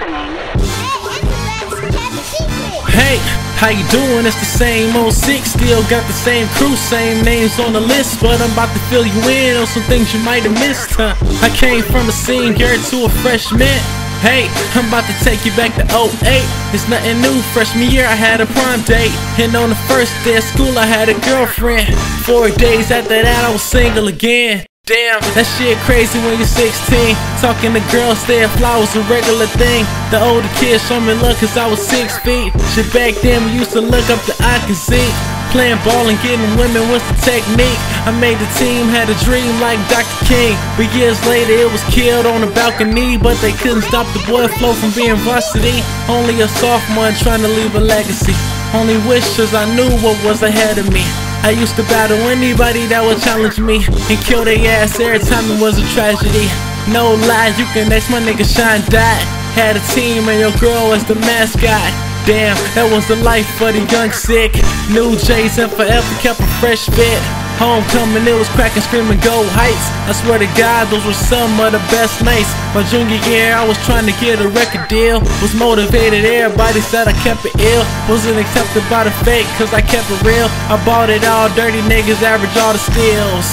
Hey, how you doing? It's the same old six, still got the same crew, same names on the list, but I'm about to fill you in on some things you might have missed, huh? I came from a senior to a freshman. Hey, I'm about to take you back to 08. It's nothing new, freshman year I had a prom date, and on the first day of school I had a girlfriend. 4 days after that I was single again. Damn, that shit crazy when you're 16. Talking to girls, staying fly was a regular thing. The older kids show me love cause I was 6 feet. Shit back then we used to look up the opposite. Playing ball and getting women was the technique. I made the team, had a dream like Dr. King. But years later it was killed on the balcony. But they couldn't stop the boy flow from being varsity. Only a sophomore trying to leave a legacy. Only wish cause I knew what was ahead of me. I used to battle anybody that would challenge me and kill their ass every time it was a tragedy. No lies, you can ask my nigga Shine Dot. Had a team and your girl was the mascot. Damn, that was the life for the young sick. New J's and forever kept a fresh fit. Homecoming, it was cracking, screaming, go Heights. I swear to God, those were some of the best nights. My junior year, I was trying to get a record deal. Was motivated, everybody said I kept it ill. Wasn't accepted by the fake, cause I kept it real. I bought it all, dirty niggas average all the steals.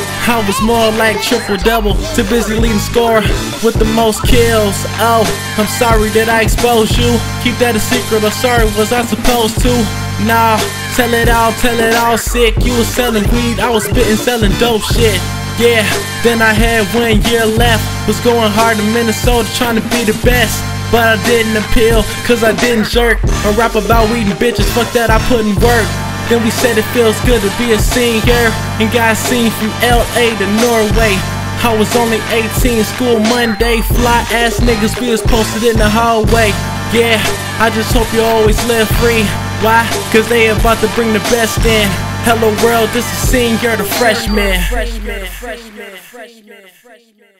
I was more like triple-double, too busy leading score with the most kills. Oh, I'm sorry that I exposed you. Keep that a secret, or sorry, was I supposed to? Nah, tell it all sick. You was selling weed, I was spitting, selling dope shit. Yeah, then I had 1 year left. Was going hard in Minnesota trying to be the best. But I didn't appeal, cause I didn't jerk or rap about weed and bitches, fuck that, I put in work. Then we said it feels good to be a senior and got seen from LA to Norway. I was only 18, school Monday, fly ass niggas we was posted in the hallway. Yeah, I just hope you always live free. Why? Cause they about to bring the best in. Hello world, this is senior to freshman.